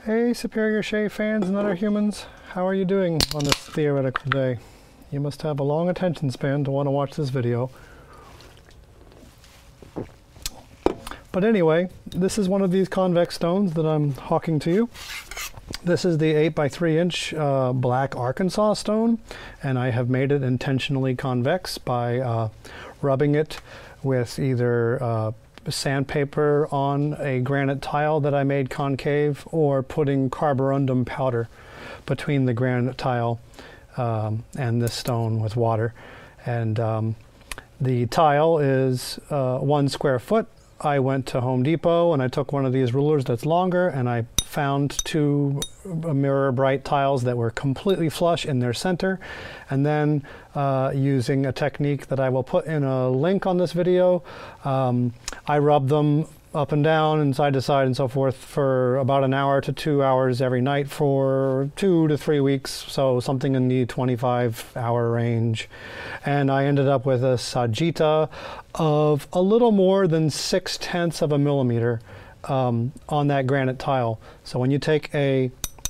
Hey Superior Shave fans and other humans, how are you doing on this theoretical day? You must have a long attention span to want to watch this video. But anyway, this is one of these convex stones that I'm hawking to you. This is the 8x3 inch black Arkansas stone, and I have made it intentionally convex by rubbing it with either sandpaper on a granite tile that I made concave, or putting carborundum powder between the granite tile and this stone with water. And the tile is 1 square foot. I went to Home Depot and I took one of these rulers that's longer, and I found 2 mirror bright tiles that were completely flush in their center, and then using a technique that I will put in a link on this video, I rubbed them up and down and side to side and so forth for about an hour to 2 hours every night for 2 to 3 weeks, so something in the 25-hour range. And I ended up with a Sagitta of a little more than 0.6 of a millimeter on that granite tile. So when you take the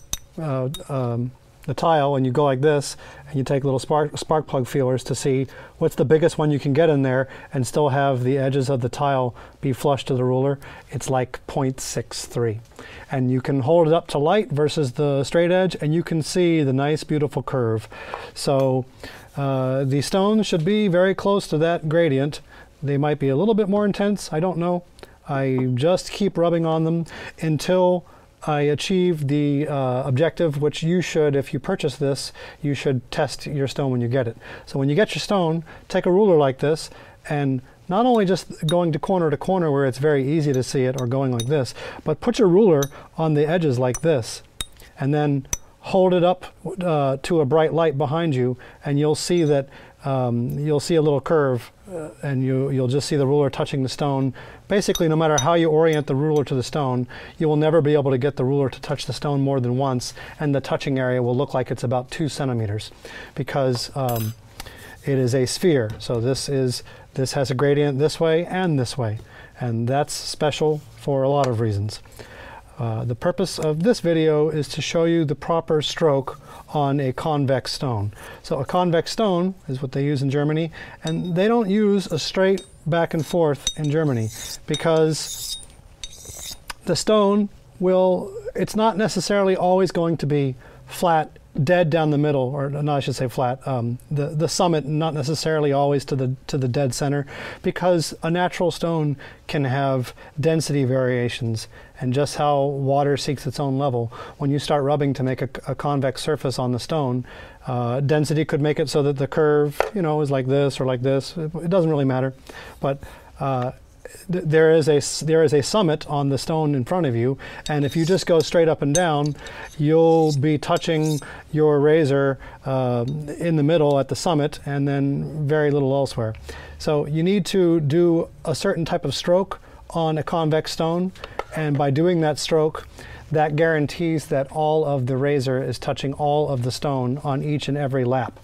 tile and you go like this, and you take little spark plug feelers to see what's the biggest one you can get in there and still have the edges of the tile be flush to the ruler, it's like 0.63. And you can hold it up to light versus the straight edge, and you can see the nice beautiful curve. So the stones should be very close to that gradient. They might be a little bit more intense, I don't know. I just keep rubbing on them until I achieve the objective, which you should, if you purchase this, you should test your stone when you get it. So when you get your stone, take a ruler like this, and not only just going to corner where it's very easy to see it, or going like this, but put your ruler on the edges like this, and then hold it up to a bright light behind you, and you'll see that you'll see a little curve, and you'll just see the ruler touching the stone. Basically, no matter how you orient the ruler to the stone, you will never be able to get the ruler to touch the stone more than once, and the touching area will look like it's about 2 centimeters, because it is a sphere. So this has a gradient this way and this way, and that's special for a lot of reasons. The purpose of this video is to show you the proper stroke on a convex stone. So a convex stone is what they use in Germany, and they don't use a straight back and forth in Germany, because the stone it's not necessarily always going to be flat, dead down the middle, or no, I should say flat. The summit not necessarily always to the dead center, because a natural stone can have density variations, and just how water seeks its own level. When you start rubbing to make a convex surface on the stone, density could make it so that the curve, is like this or like this. It doesn't really matter, but there is a summit on the stone in front of you, and if you just go straight up and down, you'll be touching your razor in the middle at the summit, and then very little elsewhere. So you need to do a certain type of stroke on a convex stone, and by doing that stroke, that guarantees that all of the razor is touching all of the stone on each and every lap.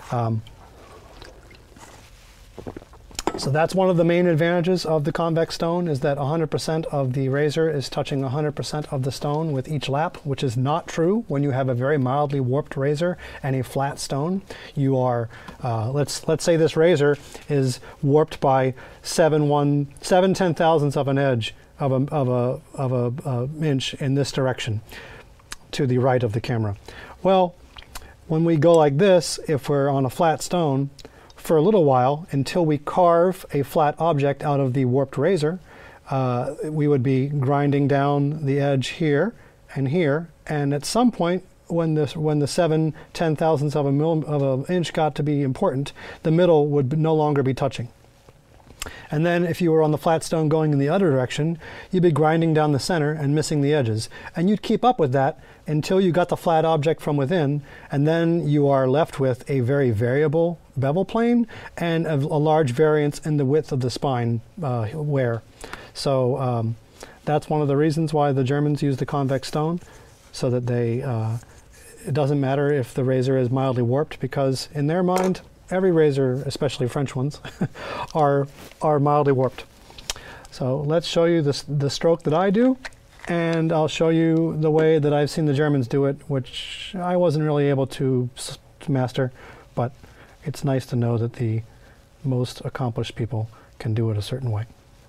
So that's one of the main advantages of the convex stone, is that 100% of the razor is touching 100% of the stone with each lap, which is not true when you have a very mildly warped razor and a flat stone. You are, let's say this razor is warped by 7/10,000ths of an edge of a inch in this direction to the right of the camera. Well, when we go like this, if we're on a flat stone, for a little while, until we carve a flat object out of the warped razor, we would be grinding down the edge here and here, and at some point, when the 7/10,000ths of an inch got to be important, the middle would no longer be touching. And then if you were on the flat stone going in the other direction, you'd be grinding down the center and missing the edges. And you'd keep up with that until you got the flat object from within, and then you are left with a very variable bevel plane and a large variance in the width of the spine wear. So that's one of the reasons why the Germans use the convex stone, so that it doesn't matter if the razor is mildly warped, because in their mind, every razor, especially French ones, are mildly warped. So let's show you the stroke that I do. and I'll show you the way that I've seen the Germans do it, which I wasn't really able to master, but it's nice to know that the most accomplished people can do it a certain way.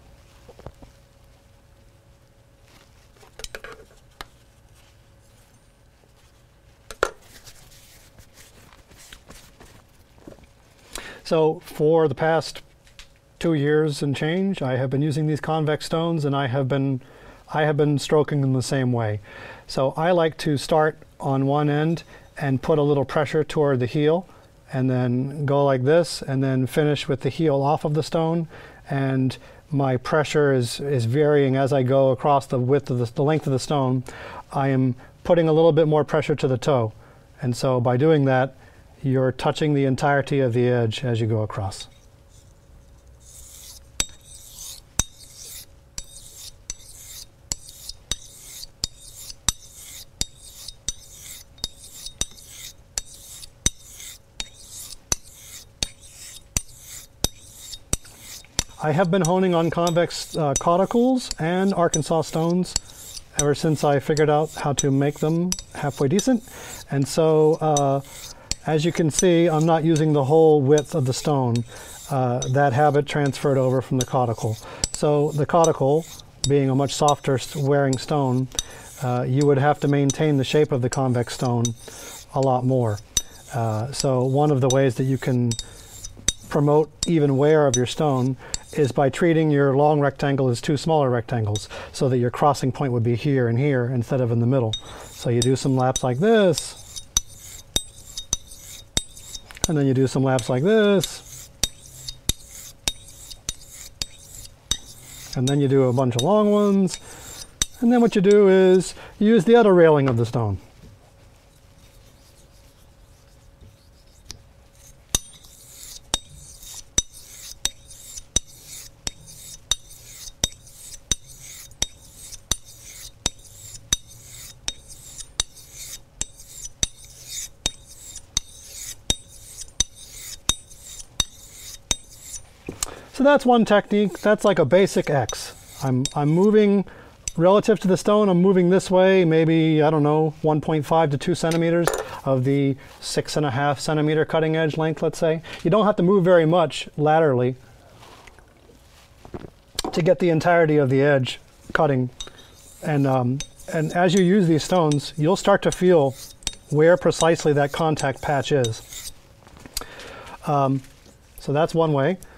So for the past 2 years and change, I have been using these convex stones, and I have been stroking them the same way. So I like to start on one end and put a little pressure toward the heel, and then go like this, and then finish with the heel off of the stone. And my pressure is varying as I go across the width of the length of the stone. I am putting a little bit more pressure to the toe, and so by doing that, you're touching the entirety of the edge as you go across. I have been honing on convex cauticles and Arkansas stones ever since I figured out how to make them halfway decent. And so as you can see, I'm not using the whole width of the stone. That habit transferred over from the cauticle. So the cauticle, being a much softer wearing stone, you would have to maintain the shape of the convex stone a lot more. So one of the ways that you can promote even wear of your stone is by treating your long rectangle as two smaller rectangles, so that your crossing point would be here and here instead of in the middle. So you do some laps like this, and then you do some laps like this, and then you do a bunch of long ones, and then what you do is use the other railing of the stone. So that's one technique. That's like a basic X. I'm moving relative to the stone. I'm moving this way, maybe, I don't know, 1.5 to 2 centimeters of the 6.5 centimeter cutting edge length, let's say. You don't have to move very much laterally to get the entirety of the edge cutting. And as you use these stones, you'll start to feel where precisely that contact patch is. So that's one way.